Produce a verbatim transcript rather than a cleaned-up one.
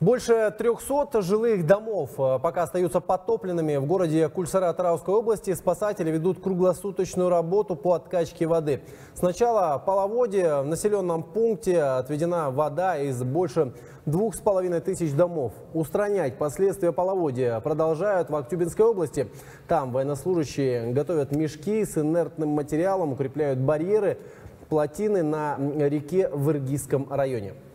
Больше трёхсот жилых домов пока остаются подтопленными. В городе Кульсара Атырауской области спасатели ведут круглосуточную работу по откачке воды. С начала половодья в населенном пункте отведена вода из больше двух с половиной тысяч домов. Устранять последствия половодья продолжают в Актюбинской области. Там военнослужащие готовят мешки с инертным материалом, укрепляют барьеры, плотины на реке в Иргизском районе.